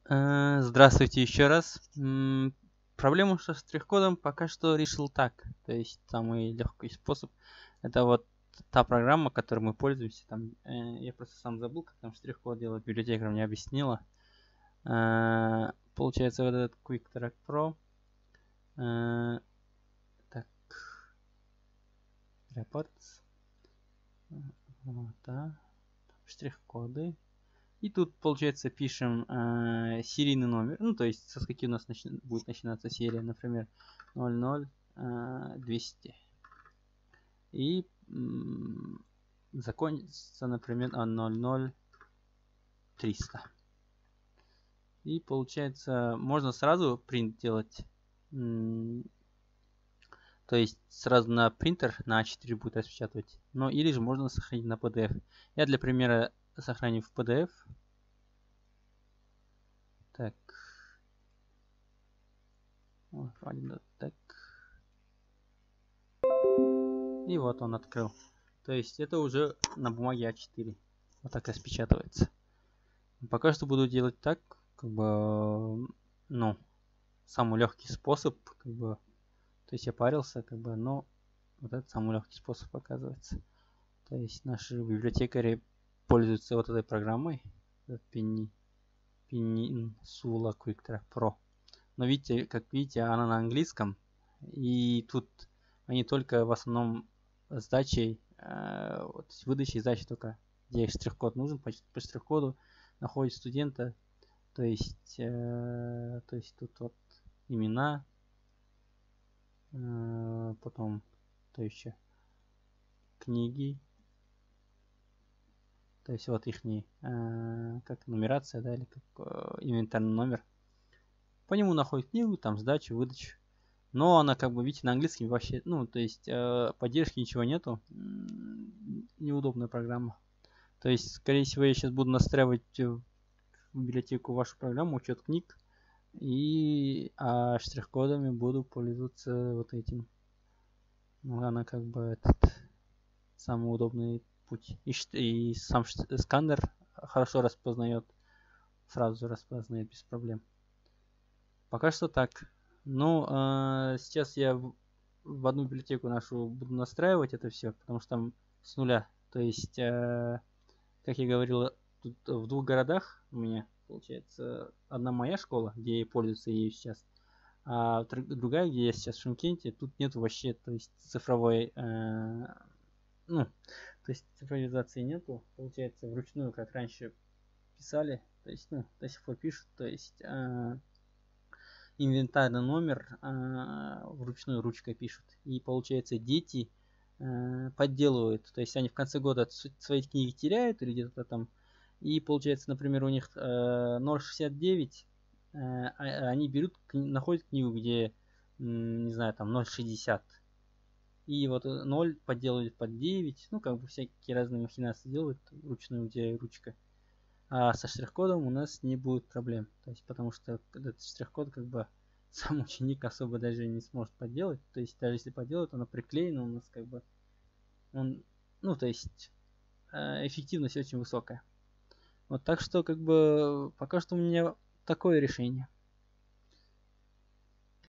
Здравствуйте еще раз. Проблему со штрих-кодом пока что решил так. То есть самый легкий способ. Это вот та программа, которой мы пользуемся. Там, я просто сам забыл, как там штрих-код делать. Библиотекарь мне объяснила. Получается вот этот Quick Track Pro. Так. Reports. Вот, да. Штрих-коды. И тут, получается, пишем серийный номер. Ну, то есть, со скольки у нас будет начинаться серия. Например, 00200. И закончится, например, 00300. И, получается, можно сразу принт делать. То есть, сразу на принтер на А4 будет распечатывать. Но или же можно сохранить на PDF. Я для примера сохраню в PDF. Так. Так. И вот он открыл. То есть это уже на бумаге А4. Вот так распечатывается. Пока что буду делать так, как бы, ну, самый легкий способ, как бы, то есть я парился, как бы, но вот это самый легкий способ оказывается. То есть наши библиотекари пользуются вот этой программой, Peninsula Quick Track Pro. Но видите, как видите, она на английском, и тут они только в основном сдачей, вот, выдачей сдачи только, где штрих-код нужен, по штрих-коду находит студента, то есть тут вот имена, потом, то еще книги, то есть вот их как нумерация, да, или как инвентарный номер. По нему находит книгу, там сдачу, выдачу. Но она, как бы, видите, на английском вообще, ну, то есть поддержки ничего нету. Неудобная программа. То есть, скорее всего, я сейчас буду настраивать в библиотеку вашу программу, учет книг. А штрих-кодами буду пользоваться вот этим. Ну, она как бы этот самый удобный путь. И сам сканер хорошо распознает. Сразу распознает без проблем. Пока что так. Ну, сейчас я в одну библиотеку нашу буду настраивать это все, потому что там с нуля. То есть, как я говорил, тут в двух городах у меня, получается, одна моя школа, где я пользуюсь ею сейчас, а другая, где я сейчас в Шымкенте, тут нет вообще, то есть цифровой, ну, то есть цифровизации нету. Получается, вручную, как раньше писали, то есть, ну, до сих пор пишут, то есть инвентарный номер вручную ручкой пишут. И получается, дети подделывают. То есть они в конце года свои книги теряют или где-то там. И получается, например, у них 0,69, они берут, находят книгу, где, не знаю, там 0,60. И вот 0 подделывают под 9. Ну, как бы всякие разные махинации делают вручную, где ручка. А со штрих-кодом у нас не будет проблем. То есть, потому что этот штрих-код, как бы, сам ученик особо даже не сможет подделать. То есть, даже если подделает, оно приклеено у нас, как бы, ну, то есть, эффективность очень высокая. Вот, так что, как бы, пока что у меня такое решение.